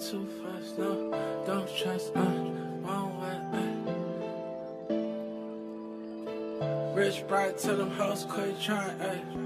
too fast, no, don't trust, wrong way, Rich bride, tell them hoes quit trying,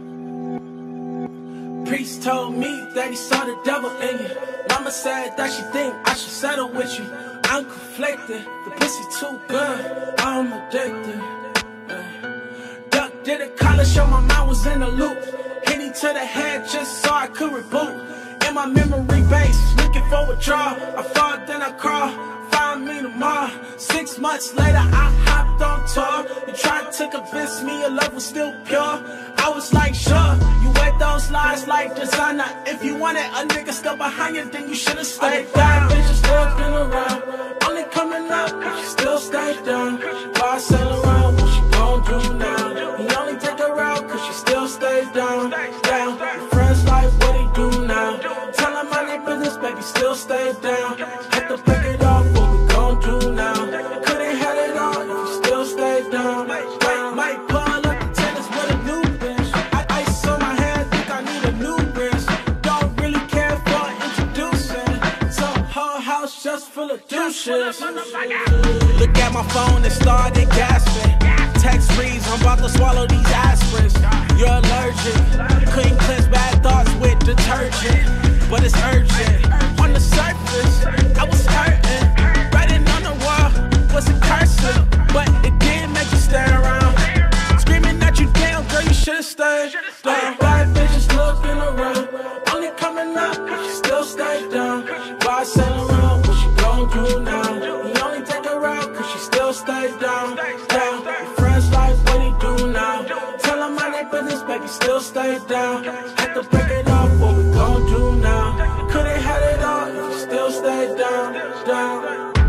Priest told me that he saw the devil in you. Mama said that she think I should settle with you. I'm conflicted, the pussy too good, I'm addicted. Duck did a collar show, my mind was in a loop. Hit me to the head just so I could reboot. In my memory base, looking for withdrawal. I fall, then I crawl, find me tomorrow. 6 months later, I hopped on tour. You tried to convince me your love was still pure. I was like, sure, you wear those lies like designer. If you wanted a nigga still behind you, then you should've stayed down. Bitches looking around, only coming up, but she still stayed down. Why I sail around, what she gon' do now? He only take her out, cause she still stays down. Down, your friends like, what he do now? Tell him my name business, baby, still stays down. Had to break it off, what we gon' do now? Couldn't have it all, if you still stay down. Might pull up the tennis with a new bitch. Ice on my head, think I need a new wrist. Don't really care for introducing. Some whole house just full of douches. Look at my phone and started gasping. Text reads, I'm about to swallow these aspirins. You're allergic, couldn't cleanse bad thoughts with detergent. But it's urgent, on the surface, I was hurting. Writing on the wall, was a cursive, but it didn't make you stare around. Screaming at you, damn girl, you should've stayed down. Bad bitches looking around, only coming up, but she still stayed down. Why I sail around, what she gon' do now? He only take her out, cause she still stayed down. Down, your friends like, what he do now? Tell him my name business, baby, still stay down. Had to break it off, what we gon' do now? Couldn't have it all, if you still stay down, down.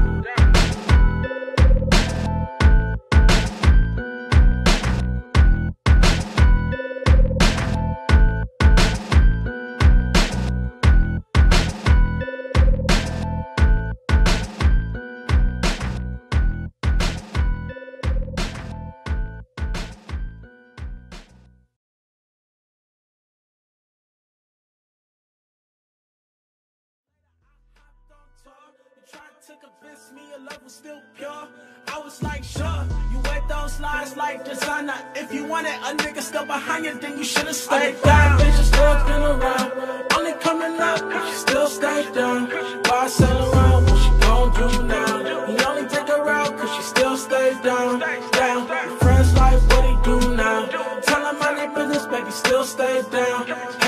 You tried to convince me your love was still pure. I was like, sure, you wear those lies like designer. If you wanted a nigga still behind you, then you should've stayed down. Bitches looking around, only coming up, but she still stayed down. Why I sail around, what she gon' do now? He only take her out, cause she still stays down. Down, your friends like, what he do now? Tell him my name business, baby, still stays down.